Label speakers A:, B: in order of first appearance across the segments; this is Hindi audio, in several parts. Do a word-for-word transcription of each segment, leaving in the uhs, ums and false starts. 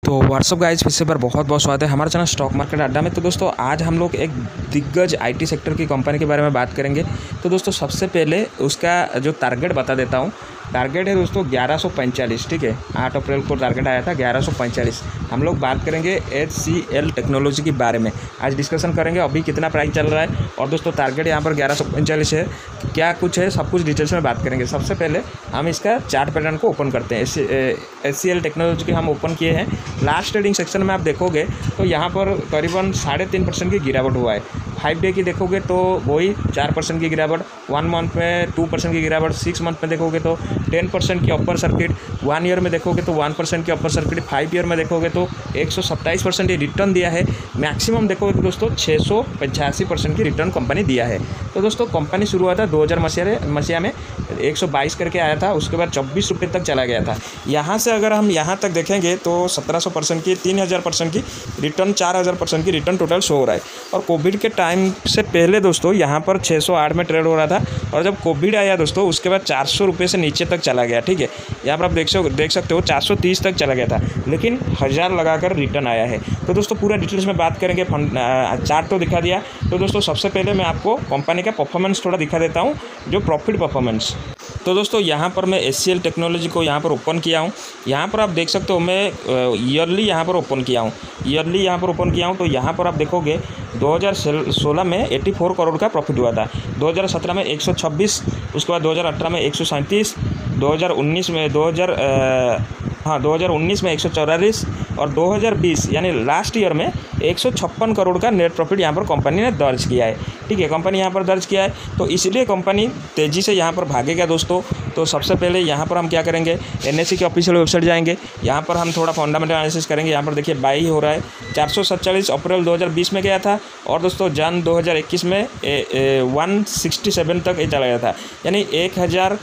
A: तो व्हाट्सअप गाइज फिर से एक बार बहुत बहुत स्वागत है हमारे चैनल स्टॉक मार्केट अड्डा में। तो दोस्तों आज हम लोग एक दिग्गज आईटी सेक्टर की कंपनी के बारे में बात करेंगे। तो दोस्तों सबसे पहले उसका जो टारगेट बता देता हूँ। टारगेट है दोस्तों ग्यारह सौ पैंतालीस, ठीक है। आठ अप्रैल को टारगेट आया था ग्यारह सौ पैंतालीस। हम लोग बात करेंगे एच सी एल टेक्नोलॉजी के बारे में, आज डिस्कशन करेंगे अभी कितना प्राइस चल रहा है। और दोस्तों टारगेट यहाँ पर ग्यारह सौ पैंतालीस है, क्या कुछ है सब कुछ डिटेल्स में बात करेंगे। सबसे पहले हम इसका चार्ट पैटर्न को ओपन करते हैं। एच सी एल टेक्नोलॉजी के हम ओपन किए हैं। लास्ट ट्रेडिंग सेक्शन में आप देखोगे तो यहाँ पर करीबन साढ़े तीन परसेंट की गिरावट हुआ है। फाइव डे की देखोगे तो वही चार परसेंट की गिरावट, वन मंथ में टू परसेंट की गिरावट, सिक्स मंथ में देखोगे तो टेन परसेंट की अपर सर्किट, वन ईयर में देखोगे तो वन परसेंट की अपर सर्किट, फाइव ईयर में देखोगे तो एक सौ सत्ताईस परसेंट ये रिटर्न दिया है। मैक्सिमम देखोगे तो दोस्तों छः सौ पचासी परसेंट की रिटर्न कंपनी दिया है। तो दोस्तों कंपनी शुरू हुआ था दो हज़ार मसीहा मसीहा में एक सौ बाईस करके आया था, उसके बाद चौबीस रुपये तक चला गया था। यहाँ से अगर हम यहाँ तक देखेंगे तो सत्रह सौ परसेंट की, तीन हज़ार परसेंट की रिटर्न, चार हज़ार परसेंट की रिटर्न टोटल शो हो रहा है। और कोविड के टाइम से पहले दोस्तों यहाँ पर छः सौ आठ में ट्रेड हो रहा था, और जब कोविड आया दोस्तों उसके बाद चार सौ रुपये से नीचे तक चला गया, ठीक है। यहाँ पर आप देख सक देख सकते हो चार सौ तीस तक चला गया था, लेकिन हज़ार लगाकर रिटर्न आया है। तो दोस्तों पूरा डिटेल्स में बात करेंगे। फंड चार्ट तो दिखा दिया। तो दोस्तों सबसे पहले मैं आपको कंपनी का परफॉर्मेंस थोड़ा दिखा देता हूँ, जो प्रॉफिट परफॉर्मेंस। तो दोस्तों यहाँ पर मैं एच सी एल टेक्नोलॉजी को यहाँ पर ओपन किया हूँ। यहाँ पर आप देख सकते हो मैं ईयरली यहाँ पर ओपन किया हूँ ईयरली यहाँ पर ओपन किया हूँ। तो यहाँ पर आप देखोगे दो हज़ार सोलह में चौरासी करोड़ का प्रॉफिट हुआ था, दो हज़ार सत्रह में एक सौ छब्बीस, उसके बाद दो हज़ार अठारह में एक सौ सैंतीस, दो हज़ार उन्नीस में दो हज़ार हाँ दो हज़ार उन्नीस में एक सौ चौवालीस, और दो हज़ार बीस यानी लास्ट ईयर में एक सौ छप्पन करोड़ का नेट प्रॉफिट यहाँ पर कंपनी ने दर्ज किया है, ठीक है। कंपनी यहाँ पर दर्ज किया है, तो इसलिए कंपनी तेज़ी से यहाँ पर भागेगा दोस्तों। तो सबसे पहले यहाँ पर हम क्या करेंगे, एन एस ई की ऑफिशियल वेबसाइट जाएंगे। यहाँ पर हम थोड़ा फंडामेंटल एनालिसिस करेंगे। यहाँ पर देखिए बाई हो रहा है, चार सौ सत्तालीस अप्रैल दो हज़ार बीस में गया था, और दोस्तों जन दो हज़ार इक्कीस में वन सिक्सटी सेवन तक ये चला गया था, यानी एक हज़ार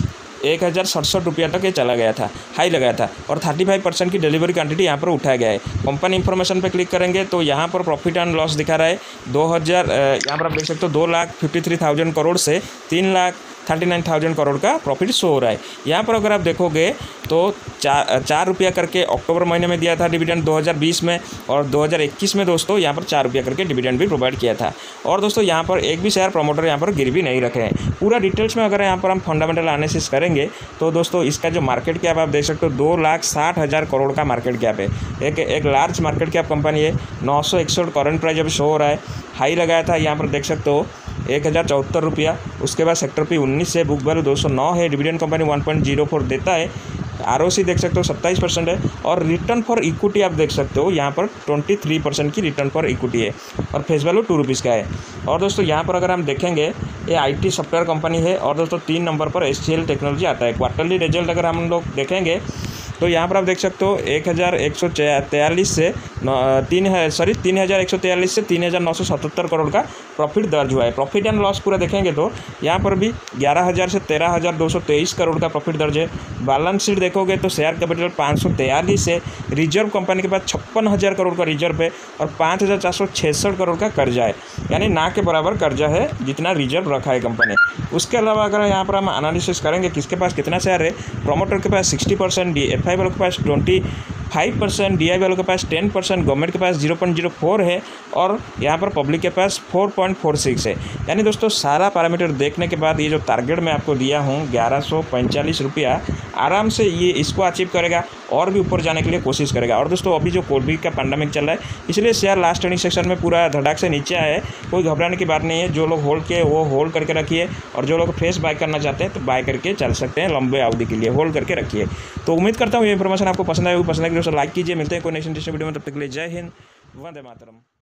A: एक हज़ार सड़सठ रुपया तक ये चला गया था, हाई लगाया था। और पैंतीस परसेंट की डिलीवरी क्वांटिटी यहाँ पर उठाया गया है। कंपनी इन्फॉर्मेशन पे क्लिक करेंगे तो यहाँ पर प्रॉफिट एंड लॉस दिखा रहा है। दो हज़ार यहाँ पर आप देख सकते हो दो lakh fifty three thousand crore से तीन lakh thirty nine thousand crore का प्रॉफिट शो हो रहा है। यहाँ पर अगर आप देखोगे तो चार चार रुपया करके अक्टूबर महीने में दिया था डिविडेंड दो हज़ार बीस में, और दो हज़ार इक्कीस में दोस्तों यहाँ पर चार रुपया करके डिविडेंड भी प्रोवाइड किया था। और दोस्तों यहाँ पर एक भी शेयर प्रमोटर यहाँ पर गिरवी नहीं रखे हैं। पूरा डिटेल्स में अगर यहाँ पर हम फंडामेंटल एनालिसिस करेंगे तो दोस्तों इसका जो मार्केट कैप आप देख सकते हो दो लाख साठ हज़ार करोड़ का मार्केट कैप है। एक एक लार्ज मार्केट कैप कंपनी है। नौ सौ इकसठ करंट प्राइस अभी शो हो रहा है। हाई लगाया था यहाँ पर देख सकते हो एक हज़ार चौहत्तर रुपया। उसके बाद सेक्टर पी उन्नीस है, बुक वैल्यू दो सौ नौ है, dividend company one point zero four देता है, आर ओ सी देख सकते हो सत्ताईस परसेंट है, और रिटर्न फॉर इक्विटी आप देख सकते हो यहाँ पर तेईस परसेंट की रिटर्न फॉर इक्विटी है, और फेस वैल्यू टू रुपीज़ का है। और दोस्तों यहाँ पर अगर हम देखेंगे ये आईटी सॉफ्टवेयर कंपनी है, और दोस्तों तीन नंबर पर एच सी एल टेक्नोलॉजी आता है। क्वार्टरली रिजल्ट अगर हम लोग देखेंगे तो यहाँ पर आप देख सकते हो एक हज़ार एक सौ तैंतालीस से तीन है सॉरी तीन हज़ार एक सौ तैंतालीस से तीन हज़ार नौ सौ सतहत्तर करोड़ का प्रॉफिट दर्ज हुआ है। प्रॉफिट एंड लॉस पूरा देखेंगे तो यहाँ पर भी ग्यारह हज़ार से तेरह हज़ार दो सौ तेईस करोड़ का प्रॉफिट दर्ज है। बैलेंस शीट देखोगे तो शेयर कैपिटल पाँच सौ तैंतालीस है, रिजर्व कंपनी के पास छप्पन हज़ार करोड़ का रिजर्व है, और पाँच हज़ार चार सौ छियासठ करोड़ का कर्जा है, यानी ना के बराबर कर्जा है जितना रिजर्व रखा है कंपनी। उसके अलावा अगर यहाँ पर हम एनालिसिस करेंगे किसके पास कितना शेयर है, प्रोमोटर के पास sixty percent, D F I वालों के पास twenty five percent, D I वालों के पास टेन परसेंट, गवर्नमेंट के पास जीरो पॉइंट जीरो फोर है, और यहाँ पर पब्लिक के पास फोर पॉइंट फोर सिक्स है। यानी दोस्तों सारा पैरामीटर देखने के बाद ये जो टारगेट मैं आपको दिया हूँ ग्यारह सौ पैंतालीस रुपया, आराम से ये इसको अचीव करेगा और भी ऊपर जाने के लिए कोशिश करेगा। और दोस्तों अभी जो कोविड का पैंडेमिक चल रहा है इसलिए शेयर लास्ट ट्रेडिंग सेक्शन में पूरा धड़ाक से नीचे आया है। कोई घबराने की बात नहीं है। जो लोग होल्ड किए वो होल्ड करके रखिए, और जो लोग फ्रेश बाय करना चाहते हैं तो बाय करके चल सकते हैं, लंबे अवधि के लिए होल्ड करके रखिए। तो उम्मीद करता हूँ ये इन्फॉर्मेशन आपको पसंद आएगी। पसंद आएगी दोस्तों लाइक कीजिए। मिलते हैं कोई नेक्स्ट इंटरेस्टिंग वीडियो में, तब तक के लिए जय हिंद, वंदे मातरम।